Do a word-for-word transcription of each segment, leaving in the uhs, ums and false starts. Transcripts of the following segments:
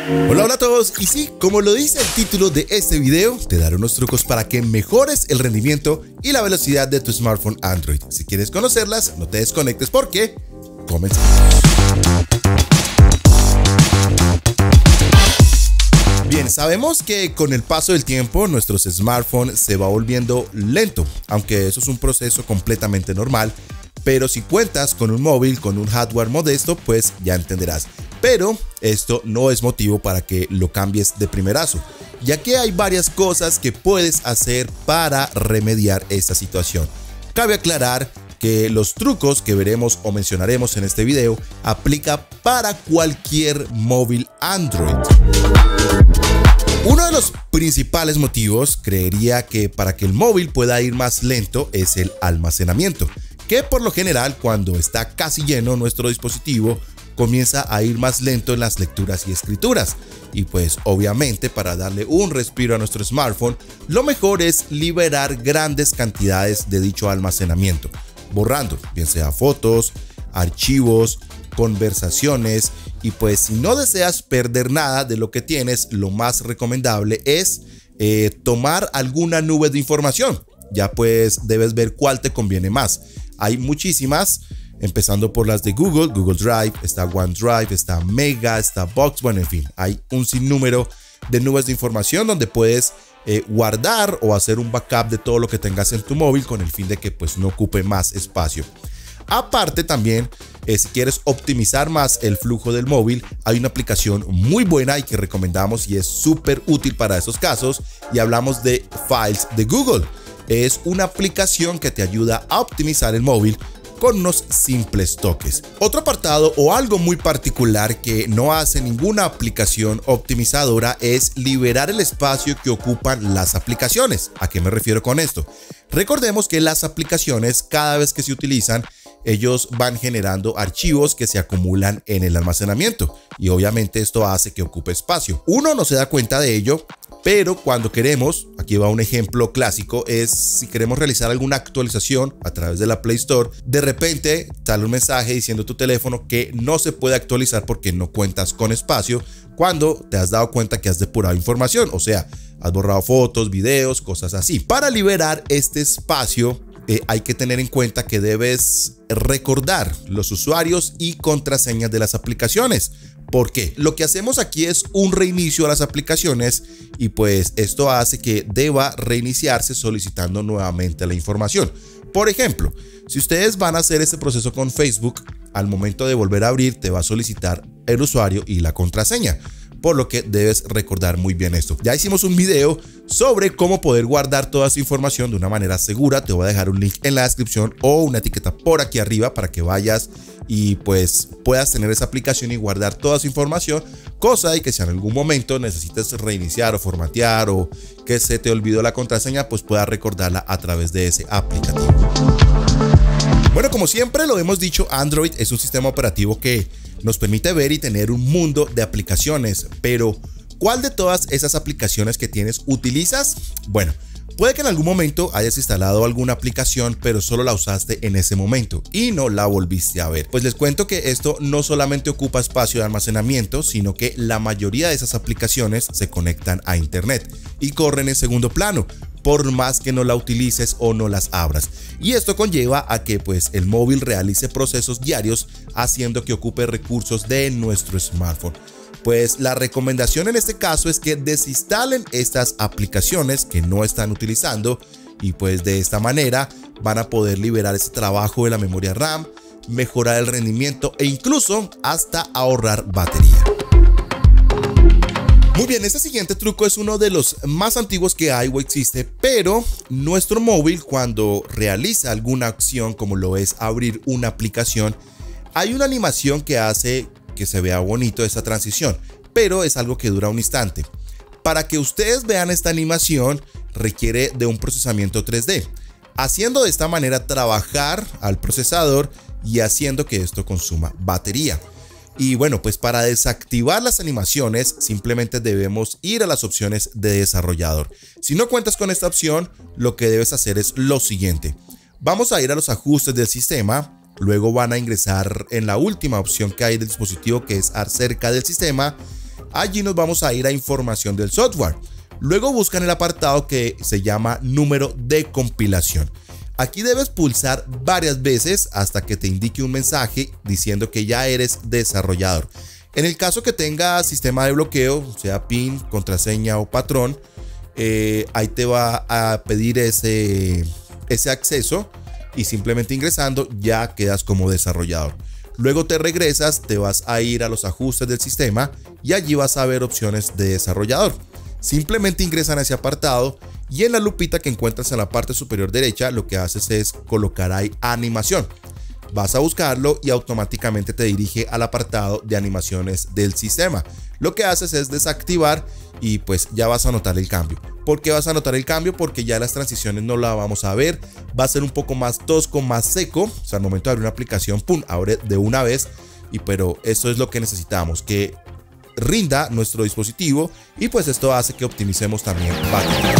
Hola, hola a todos, y sí, como lo dice el título de este video, te daré unos trucos para que mejores el rendimiento y la velocidad de tu smartphone Android. Si quieres conocerlas, no te desconectes porque comenzamos. Bien, sabemos que con el paso del tiempo nuestros smartphones se va volviendo lento, aunque eso es un proceso completamente normal, pero si cuentas con un móvil con un hardware modesto, pues ya entenderás. Pero esto no es motivo para que lo cambies de primerazo, ya que hay varias cosas que puedes hacer para remediar esta situación. Cabe aclarar que los trucos que veremos o mencionaremos en este video aplica para cualquier móvil Android. Uno de los principales motivos, creería que para que el móvil pueda ir más lento, es el almacenamiento, que por lo general cuando está casi lleno nuestro dispositivo comienza a ir más lento en las lecturas y escrituras. Y pues obviamente para darle un respiro a nuestro smartphone, lo mejor es liberar grandes cantidades de dicho almacenamiento, borrando bien sea fotos, archivos, conversaciones. Y pues si no deseas perder nada de lo que tienes, lo más recomendable es eh, tomar alguna nube de información. Ya pues debes ver cuál te conviene más. Hay muchísimas, empezando por las de Google, Google Drive, está OneDrive, está Mega, está Box, bueno, en fin, hay un sinnúmero de nubes de información donde puedes eh, guardar o hacer un backup de todo lo que tengas en tu móvil con el fin de que pues no ocupe más espacio. Aparte también, eh, si quieres optimizar más el flujo del móvil, hay una aplicación muy buena y que recomendamos y es súper útil para esos casos, y hablamos de Files de Google. Es una aplicación que te ayuda a optimizar el móvil con unos simples toques. Otro apartado o algo muy particular que no hace ninguna aplicación optimizadora es liberar el espacio que ocupan las aplicaciones. ¿A qué me refiero con esto? Recordemos que las aplicaciones, cada vez que se utilizan, ellos van generando archivos que se acumulan en el almacenamiento y obviamente esto hace que ocupe espacio. Uno no se da cuenta de ello, pero cuando queremos, aquí va un ejemplo clásico, es si queremos realizar alguna actualización a través de la Play Store, de repente sale un mensaje diciendo a tu teléfono que no se puede actualizar porque no cuentas con espacio, cuando te has dado cuenta que has depurado información, o sea, has borrado fotos, videos, cosas así. Para liberar este espacio, Eh, hay que tener en cuenta que debes recordar los usuarios y contraseñas de las aplicaciones. ¿Por qué? Lo que hacemos aquí es un reinicio a las aplicaciones y pues esto hace que deba reiniciarse solicitando nuevamente la información. Por ejemplo, si ustedes van a hacer este proceso con Facebook, al momento de volver a abrir te va a solicitar el usuario y la contraseña, por lo que debes recordar muy bien esto. Ya hicimos un video sobre cómo poder guardar toda esa información de una manera segura. Te voy a dejar un link en la descripción o una etiqueta por aquí arriba para que vayas y pues puedas tener esa aplicación y guardar toda su información, cosa de que si en algún momento necesites reiniciar o formatear o que se te olvidó la contraseña, pues puedas recordarla a través de ese aplicativo. Bueno, como siempre lo hemos dicho, Android es un sistema operativo que nos permite ver y tener un mundo de aplicaciones, pero ¿cuál de todas esas aplicaciones que tienes utilizas? Bueno, puede que en algún momento hayas instalado alguna aplicación, pero solo la usaste en ese momento y no la volviste a ver. Pues les cuento que esto no solamente ocupa espacio de almacenamiento, sino que la mayoría de esas aplicaciones se conectan a internet y corren en segundo plano, por más que no la utilices o no las abras. Y esto conlleva a que pues el móvil realice procesos diarios, haciendo que ocupe recursos de nuestro smartphone. Pues la recomendación en este caso es que desinstalen estas aplicaciones que no están utilizando y pues de esta manera van a poder liberar ese trabajo de la memoria RAM, mejorar el rendimiento e incluso hasta ahorrar batería. Muy bien, este siguiente truco es uno de los más antiguos que hay o existe, pero nuestro móvil cuando realiza alguna acción como lo es abrir una aplicación, hay una animación que hace que se vea bonito esta transición, pero es algo que dura un instante. Para que ustedes vean esta animación requiere de un procesamiento tres D, haciendo de esta manera trabajar al procesador y haciendo que esto consuma batería. Y bueno, pues para desactivar las animaciones simplemente debemos ir a las opciones de desarrollador. Si no cuentas con esta opción, lo que debes hacer es lo siguiente. Vamos a ir a los ajustes del sistema, luego van a ingresar en la última opción que hay del dispositivo, que es acerca del sistema. Allí nos vamos a ir a información del software. Luego buscan el apartado que se llama número de compilación. Aquí debes pulsar varias veces hasta que te indique un mensaje diciendo que ya eres desarrollador. En el caso que tenga sistema de bloqueo, sea PIN, contraseña o patrón, eh, ahí te va a pedir ese, ese acceso y simplemente ingresando ya quedas como desarrollador. Luego te regresas, te vas a ir a los ajustes del sistema y allí vas a ver opciones de desarrollador. Simplemente ingresan a ese apartado y en la lupita que encuentras en la parte superior derecha lo que haces es colocar ahí animación. Vas a buscarlo y automáticamente te dirige al apartado de animaciones del sistema. Lo que haces es desactivar y pues ya vas a notar el cambio. ¿Por qué vas a notar el cambio? Porque ya las transiciones no la vamos a ver. Va a ser un poco más tosco, más seco. O sea, al momento de abrir una aplicación, pum, abre de una vez. Y pero eso es lo que necesitamos, que rinda nuestro dispositivo y pues esto hace que optimicemos también batería.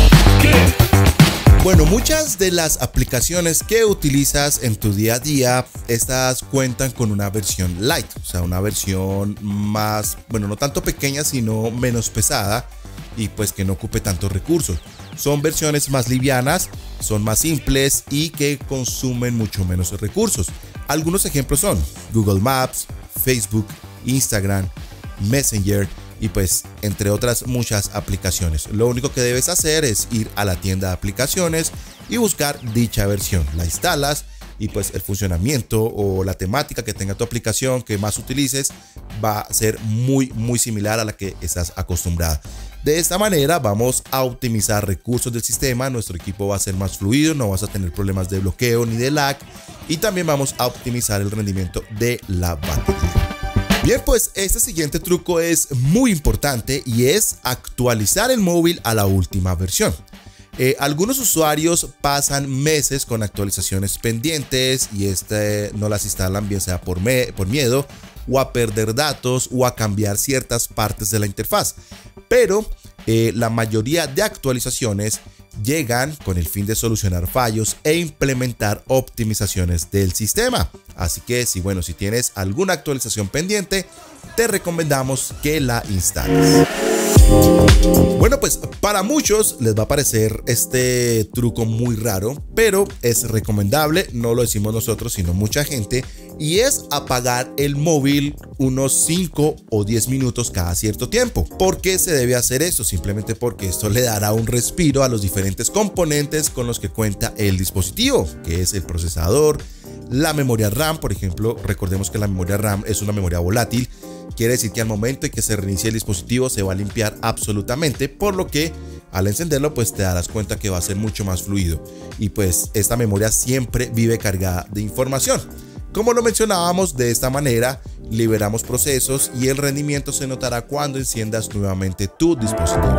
Bueno, muchas de las aplicaciones que utilizas en tu día a día, estas cuentan con una versión light, o sea, una versión más, bueno, no tanto pequeña, sino menos pesada y pues que no ocupe tantos recursos. Son versiones más livianas, son más simples y que consumen mucho menos recursos. Algunos ejemplos son Google Maps, Facebook, Instagram, Messenger y pues entre otras muchas aplicaciones. Lo único que debes hacer es ir a la tienda de aplicaciones y buscar dicha versión. La instalas y pues el funcionamiento o la temática que tenga tu aplicación que más utilices va a ser muy muy similar a la que estás acostumbrada. De esta manera vamos a optimizar recursos del sistema, nuestro equipo va a ser más fluido, no vas a tener problemas de bloqueo ni de lag y también vamos a optimizar el rendimiento de la batería. Bien, pues este siguiente truco es muy importante y es actualizar el móvil a la última versión. Eh, algunos usuarios pasan meses con actualizaciones pendientes y este no las instalan bien sea por, me, por miedo o a perder datos o a cambiar ciertas partes de la interfaz. Pero eh, la mayoría de actualizaciones llegan con el fin de solucionar fallos e implementar optimizaciones del sistema. Así que si bueno, si tienes alguna actualización pendiente, te recomendamos que la instales. Bueno, pues para muchos les va a parecer este truco muy raro, pero es recomendable, no lo decimos nosotros, sino mucha gente, y es apagar el móvil unos cinco o diez minutos cada cierto tiempo. ¿Por qué se debe hacer esto? Simplemente porque esto le dará un respiro a los diferentes componentes con los que cuenta el dispositivo, que es el procesador, la memoria RAM. Por ejemplo, recordemos que la memoria RAM es una memoria volátil. Quiere decir que al momento de que se reinicie el dispositivo se va a limpiar absolutamente, por lo que al encenderlo pues te darás cuenta que va a ser mucho más fluido y pues esta memoria siempre vive cargada de información. Como lo mencionábamos, de esta manera liberamos procesos y el rendimiento se notará cuando enciendas nuevamente tu dispositivo.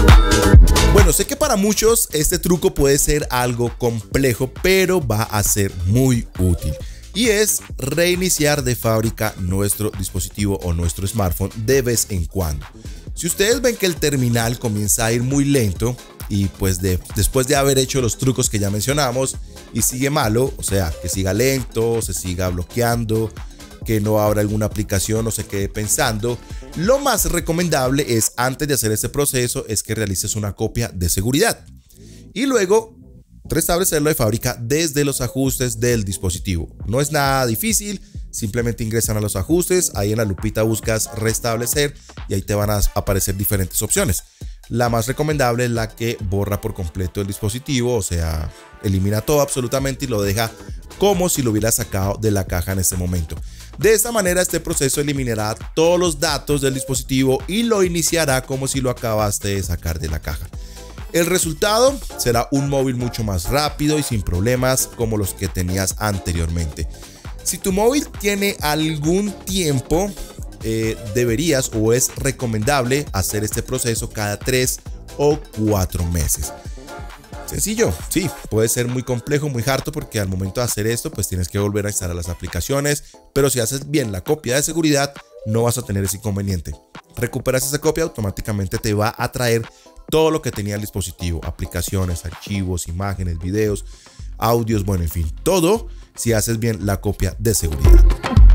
Bueno, sé que para muchos este truco puede ser algo complejo, pero va a ser muy útil. Y es reiniciar de fábrica nuestro dispositivo o nuestro smartphone de vez en cuando. Si ustedes ven que el terminal comienza a ir muy lento y pues de, después de haber hecho los trucos que ya mencionamos y sigue malo, o sea, que siga lento, se siga bloqueando, que no abra alguna aplicación o se quede pensando, lo más recomendable es, antes de hacer este proceso, es que realices una copia de seguridad y luego restablecerlo de fábrica desde los ajustes del dispositivo. No es nada difícil, simplemente ingresan a los ajustes, ahí en la lupita buscas restablecer y ahí te van a aparecer diferentes opciones. La más recomendable es la que borra por completo el dispositivo, o sea, elimina todo absolutamente y lo deja como si lo hubiera sacado de la caja en este momento. De esta manera este proceso eliminará todos los datos del dispositivo y lo iniciará como si lo acabaste de sacar de la caja. El resultado será un móvil mucho más rápido y sin problemas como los que tenías anteriormente. Si tu móvil tiene algún tiempo, eh, deberías o es recomendable hacer este proceso cada tres o cuatro meses. Sencillo, sí, puede ser muy complejo, muy harto, porque al momento de hacer esto pues tienes que volver a instalar las aplicaciones, pero si haces bien la copia de seguridad no vas a tener ese inconveniente. Recuperas esa copia, automáticamente te va a traer todo lo que tenía el dispositivo, aplicaciones, archivos, imágenes, videos, audios, bueno, en fin, todo si haces bien la copia de seguridad.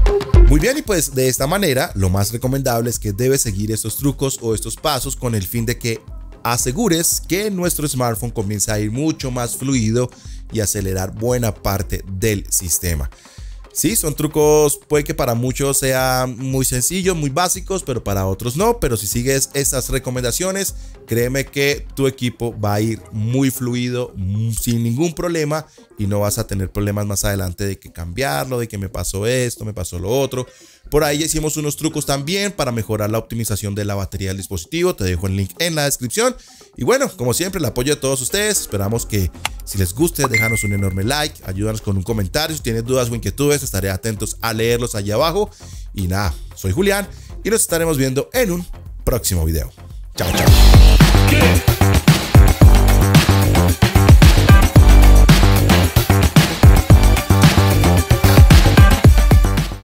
Muy bien, y pues de esta manera lo más recomendable es que debes seguir estos trucos o estos pasos con el fin de que asegures que nuestro smartphone comience a ir mucho más fluido y acelerar buena parte del sistema. Sí, son trucos, puede que para muchos sean muy sencillos, muy básicos, pero para otros no. Pero si sigues estas recomendaciones, créeme que tu equipo va a ir muy fluido, sin ningún problema, y no vas a tener problemas más adelante de que cambiarlo, de que me pasó esto, me pasó lo otro. Por ahí hicimos unos trucos también para mejorar la optimización de la batería del dispositivo. Te dejo el link en la descripción. Y bueno, como siempre, el apoyo de todos ustedes. Esperamos que si les guste, déjanos un enorme like, ayúdanos con un comentario. Si tienes dudas o inquietudes, estaré atentos a leerlos allá abajo. Y nada, soy Julián y nos estaremos viendo en un próximo video. Chao, chao.